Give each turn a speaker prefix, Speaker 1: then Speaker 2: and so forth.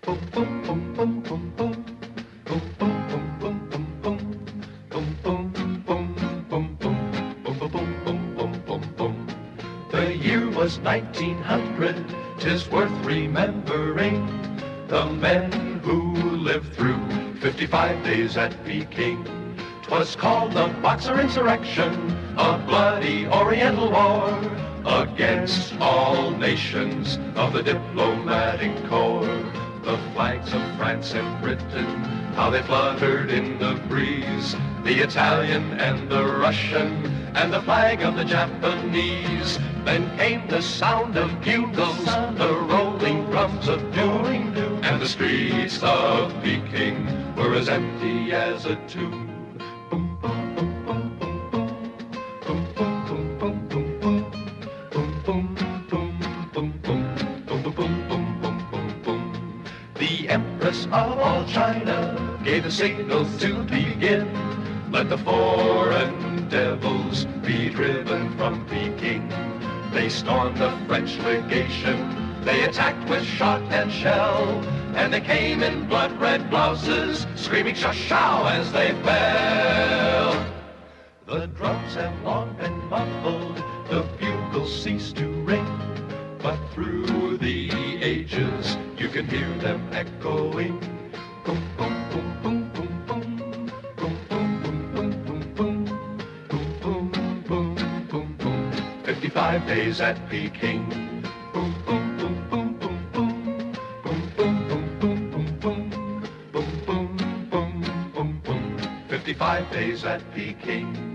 Speaker 1: Boom, boom, boom, boom, boom, boom. Boom, boom, boom, boom, boom, boom. Boom, boom, boom, boom, boom. Boom, boom, boom, boom, boom, boom, boom. The year was 1900, 'tis worth remembering the men who lived through 55 days at Peking. 'Twas called the Boxer Insurrection, a bloody Oriental war against all nations of the diplomatic corps. The flags of France and Britain, how they fluttered in the breeze, the Italian and the Russian, and the flag of the Japanese. Then came the sound of bugles, the rolling drums of doom, and the streets of Peking were as empty as a tomb. Boom, boom, boom, boom, boom, boom. Boom, boom, boom, boom, boom, boom. Boom, boom, boom, boom, boom. Boom, boom, boom, boom, boom, boom, boom. The Empress of all China gave the signal to begin. Let the foreign devils be driven from Peking. They stormed the French legation, they attacked with shot and shell, and they came in blood-red blouses, screaming "Shao!" as they fell. The drums have long been muffled, the bugles cease to ring, but through the ages you can hear them echoing. Boom, boom, boom, boom, boom, boom. Boom, boom, boom, boom, boom, boom. Boom, boom, boom, boom, boom. 55 days at Peking. Boom, boom, boom, boom, boom, boom. Boom, boom, boom, boom, boom, boom. Boom, boom, boom, boom, boom. 55 days at Peking.